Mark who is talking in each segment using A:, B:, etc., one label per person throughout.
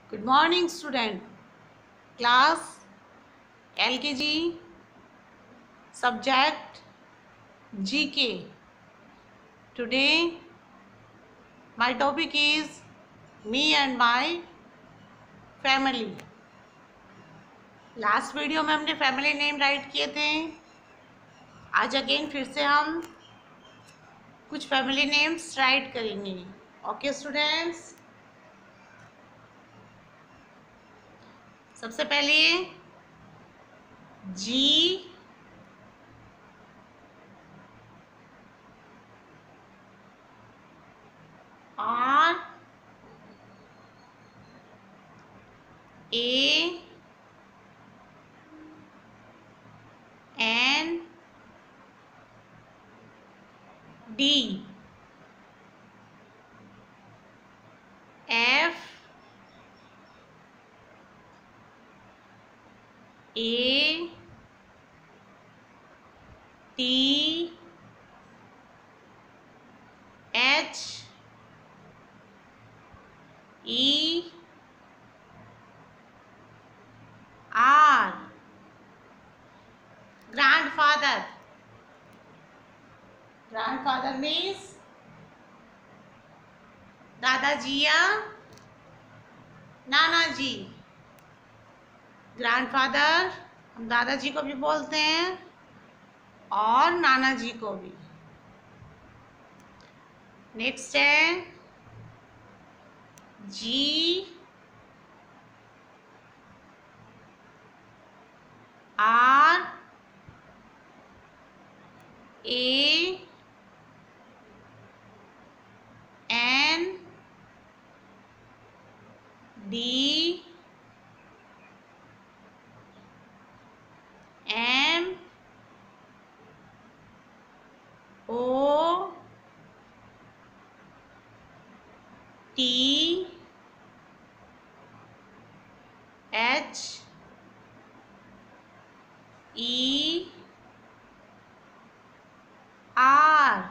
A: Good morning, student. Class LKG, subject GK. Today, my topic is me and my family. Last video में हमने family name right किए थे. आज again फिर से हम कुछ फैमिली नेम्स राइट करेंगे. ओके स्टूडेंट्स, सबसे पहले G R A N D F A T H E R. Grandfather. Grandfather means दादाजी या नाना जी. ग्रैंडफादर हम दादाजी को भी बोलते हैं और नाना जी को भी. नेक्स्ट है G R A N D M O T H E R.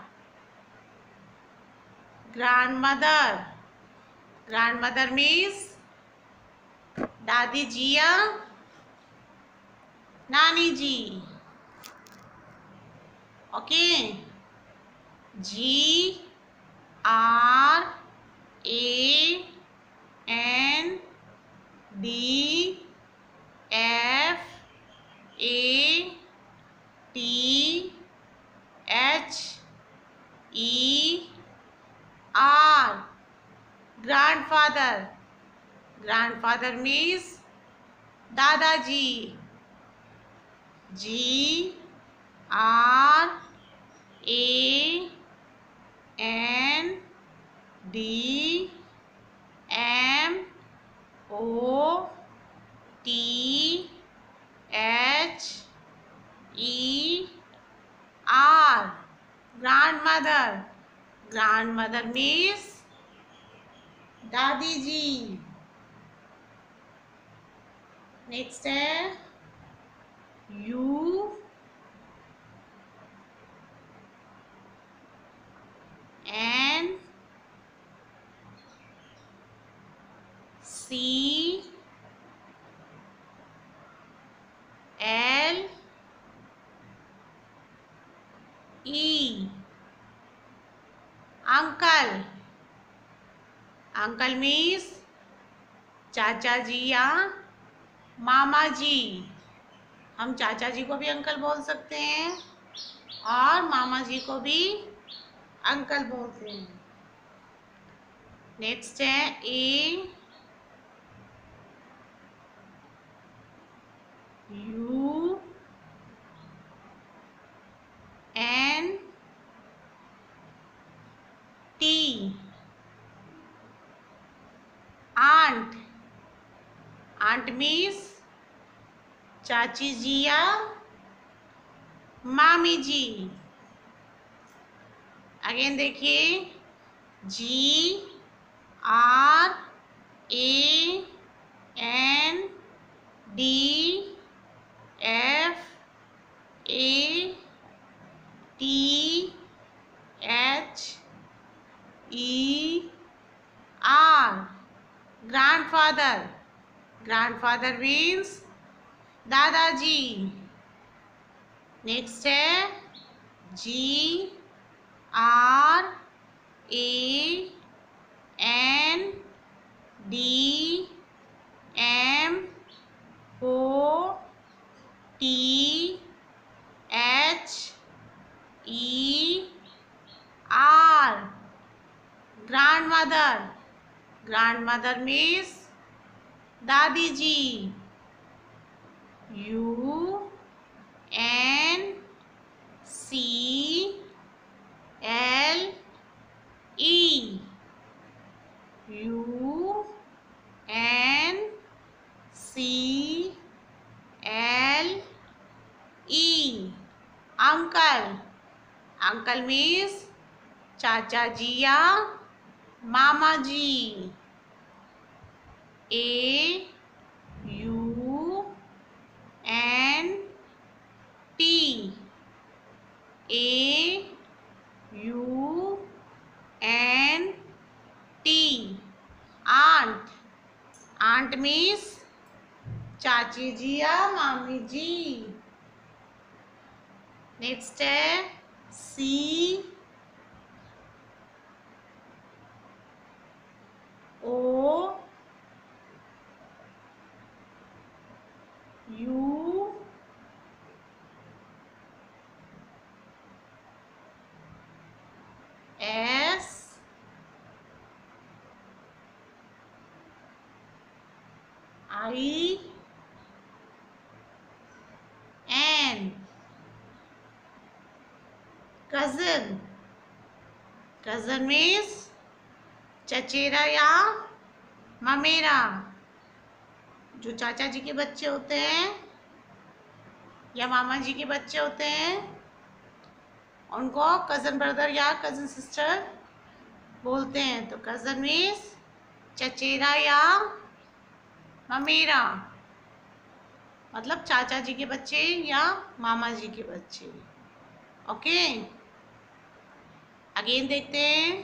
A: Grandmother. Grandmother means दादी जी या नानी जी. Okay. G R A N D F A T H E R. Grandfather. Grandfather means दादाजी. G R A N D M O T H E R. Grandmother. Grandmother means दादी जी. Next है U N C L E. Uncle. Uncle means चाचा जी या मामा जी. हम चाचा जी को भी अंकल बोल सकते हैं और मामा जी को भी अंकल बोलते हैं. नेक्स्ट है A U N T. Aunt. Aunt means चाची जी या मामी जी. अगेन देखिए G R A N D F A T H E R. grandfather. Grandfather means दादाजी. नेक्स्ट है GRANDHER. grandmother. grandmother means दादी जी. UNCLE. UNCLE. uncle. uncle means चाचा जी या मामा जी. AUNT. AUNT. aunt. aunt means चाची जी या मामी जी. नेक्स्ट है COUSIN. cousin. cousin means चचेरा या ममेरा. जो चाचा जी के बच्चे होते हैं या मामा जी के बच्चे होते हैं उनको कज़न ब्रदर या कज़न सिस्टर बोलते हैं. तो कज़न मीन्स चचेरा या ममेरा, मतलब चाचा जी के बच्चे या मामा जी के बच्चे. ओके, अगेन देखते हैं.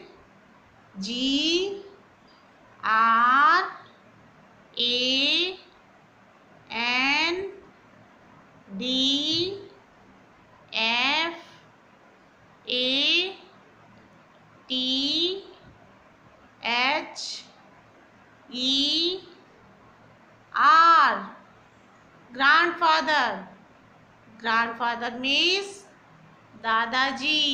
A: GRANDFATHER. grandfather. grandfather means दादाजी.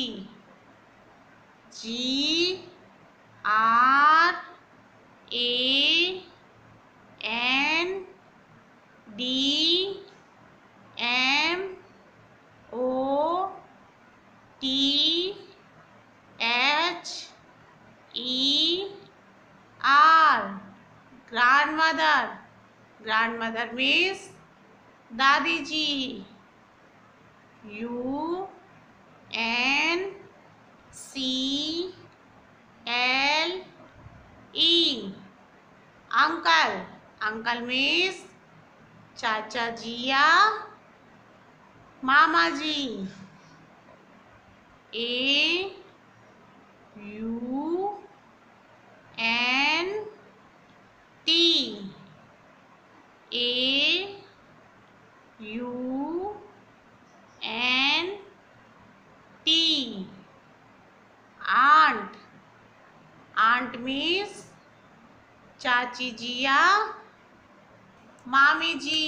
A: GRANDMOTHER. grandmother. grandmother means दादी जी. UNCLE. uncle. uncle means चाचा जी या मामा जी. AUNT. aunt. aunt means चाची जी या मामी जी.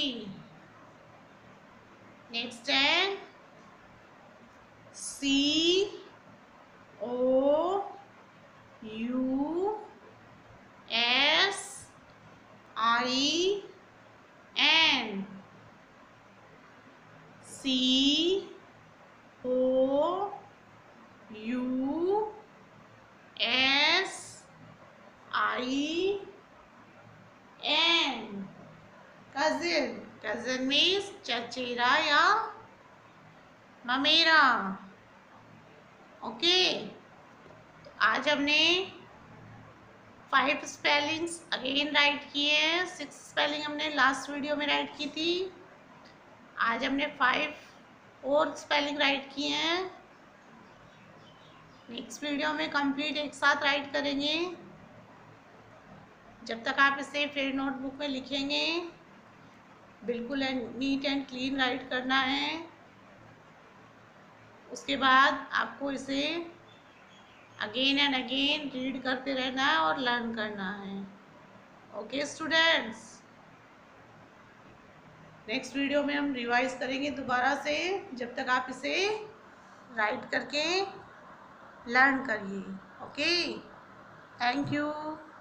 A: नेक्स्ट है COUSIN. cousin. cousin means चचेरा या ममेरा. ओके, तो आज हमने 5 स्पेलिंग्स अगेन राइट किए हैं. 6 स्पेलिंग हमने लास्ट वीडियो में राइट की थी. आज हमने 5 और स्पेलिंग राइट किए हैं. नेक्स्ट वीडियो में कंप्लीट एक साथ राइट करेंगे. जब तक आप इसे फिर नोटबुक में लिखेंगे, बिल्कुल नीट एंड क्लीन राइट करना है। उसके बाद आपको इसे अगेन एंड अगेन रीड करते रहना है और लर्न करना है। ओके स्टूडेंट्स, नेक्स्ट वीडियो में हम रिवाइज करेंगे दोबारा से, जब तक आप इसे राइट करके लर्न करिए। Okay, thank you.